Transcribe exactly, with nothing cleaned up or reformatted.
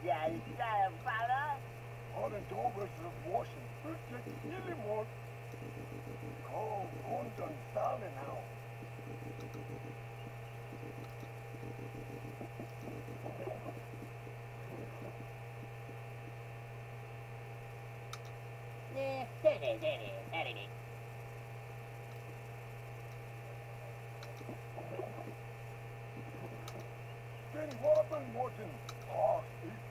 Ja, ich sage, Vater. Har den Dobbels of Washington. Gillimore. Call London Sally now. Eh, steady, steady, steady. Then Robin Morton. Oh,